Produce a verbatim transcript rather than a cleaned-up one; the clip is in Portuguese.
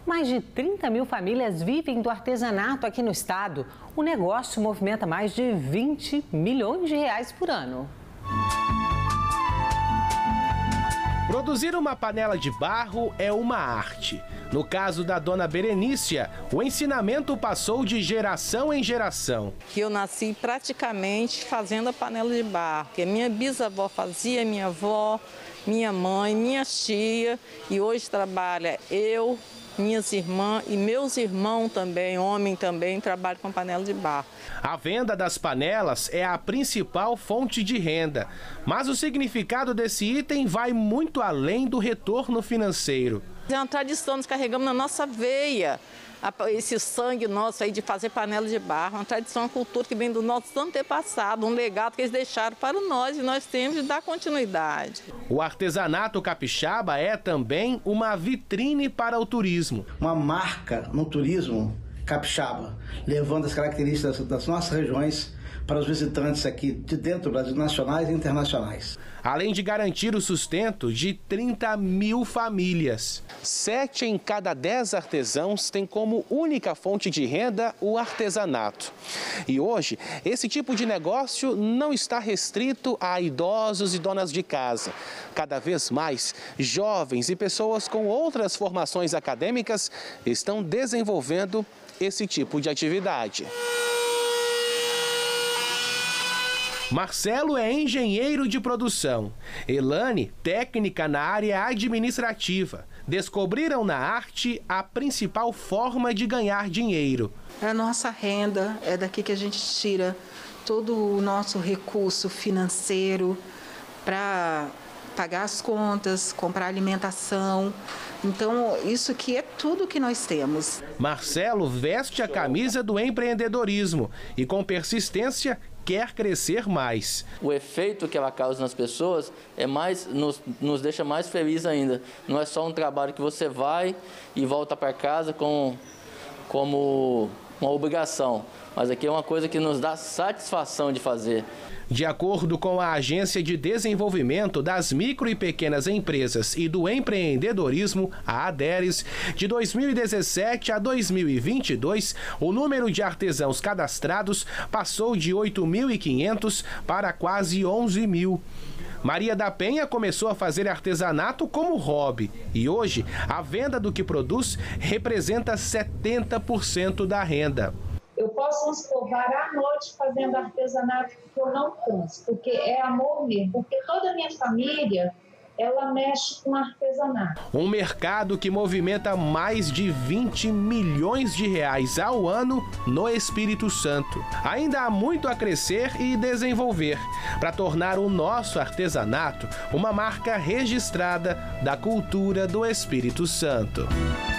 Mais de trinta mil famílias vivem do artesanato aqui no estado. O negócio movimenta mais de vinte milhões de reais por ano. Produzir uma panela de barro é uma arte. No caso da dona Berenícia, o ensinamento passou de geração em geração. Que eu nasci praticamente fazendo a panela de barro, que a minha bisavó fazia, minha avó, minha mãe, minha tia, e hoje trabalha eu, minhas irmãs e meus irmãos também, homem também, trabalham com panela de barro. A venda das panelas é a principal fonte de renda, mas o significado desse item vai muito além do retorno financeiro. É uma tradição, nós carregamos na nossa veia esse sangue nosso aí de fazer panela de barro, uma tradição, uma cultura que vem do nosso antepassado, um legado que eles deixaram para nós e nós temos de dar continuidade. O artesanato capixaba é também uma vitrine para o turismo. Uma marca no turismo capixaba, levando as características das nossas regiões para os visitantes aqui de dentro do Brasil, nacionais e internacionais. Além de garantir o sustento de trinta mil famílias. Sete em cada dez artesãos têm como única fonte de renda o artesanato. E hoje, esse tipo de negócio não está restrito a idosos e donas de casa. Cada vez mais, jovens e pessoas com outras formações acadêmicas estão desenvolvendo esse tipo de atividade. Marcelo é engenheiro de produção. Elane, técnica na área administrativa. Descobriram na arte a principal forma de ganhar dinheiro. É a nossa renda, é daqui que a gente tira todo o nosso recurso financeiro para pagar as contas, comprar alimentação. Então, isso aqui é tudo que nós temos. Marcelo veste a camisa do empreendedorismo e, com persistência, quer crescer mais. O efeito que ela causa nas pessoas é mais, nos, nos deixa mais felizes ainda. Não é só um trabalho que você vai e volta para casa com, como uma obrigação, mas aqui é uma coisa que nos dá satisfação de fazer. De acordo com a Agência de Desenvolvimento das Micro e Pequenas Empresas e do Empreendedorismo, a ADERES, de dois mil e dezessete a dois mil e vinte e dois, o número de artesãos cadastrados passou de oito mil e quinhentos para quase onze mil. Maria da Penha começou a fazer artesanato como hobby e hoje a venda do que produz representa setenta por cento da renda. Eu posso, vamos supor, varar a noite fazendo artesanato porque eu não canso, porque é amor mesmo, porque toda a minha família, ela mexe com artesanato. Um mercado que movimenta mais de vinte milhões de reais ao ano no Espírito Santo. Ainda há muito a crescer e desenvolver para tornar o nosso artesanato uma marca registrada da cultura do Espírito Santo.